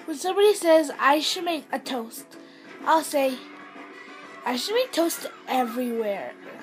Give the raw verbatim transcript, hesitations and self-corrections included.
When somebody says I should make a toast, I'll say I should make toast everywhere.